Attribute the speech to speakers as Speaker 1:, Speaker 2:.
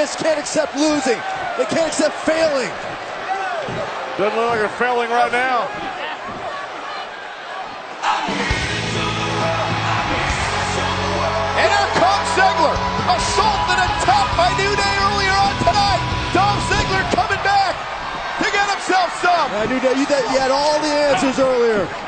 Speaker 1: just can't accept losing. They can't accept failing.
Speaker 2: Doesn't look like they're failing right now.
Speaker 1: And here comes Ziggler. Assaulted and tapped by New Day earlier on tonight. Dolph Ziggler coming back to get himself some. New Day, you had all the answers earlier.